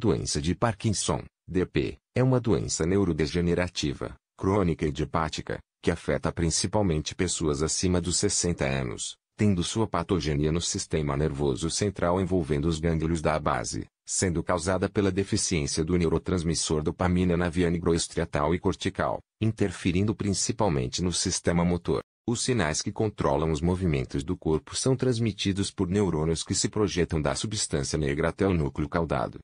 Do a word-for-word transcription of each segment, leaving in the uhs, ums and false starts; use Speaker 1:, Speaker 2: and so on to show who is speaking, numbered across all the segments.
Speaker 1: doença de Parkinson, D P, é uma doença neurodegenerativa, crônica e idiopática, que afeta principalmente pessoas acima dos sessenta anos, tendo sua patogenia no sistema nervoso central envolvendo os gânglios da base, sendo causada pela deficiência do neurotransmissor dopamina na via nigroestriatal e cortical, interferindo principalmente no sistema motor. Os sinais que controlam os movimentos do corpo são transmitidos por neurônios que se projetam da substância negra até o núcleo caudado.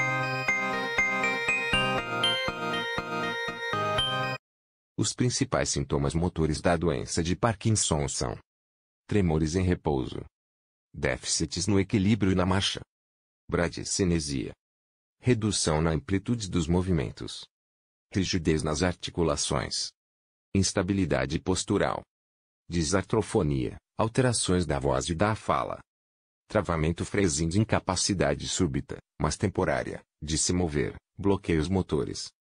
Speaker 1: Os principais sintomas motores da doença de Parkinson são: tremores em repouso, déficits no equilíbrio e na marcha, bradicinesia, redução na amplitude dos movimentos, rigidez nas articulações, instabilidade postural, disartrofonia, alterações da voz e da fala, travamento fresinho, incapacidade súbita, mas temporária, de se mover, bloqueios motores,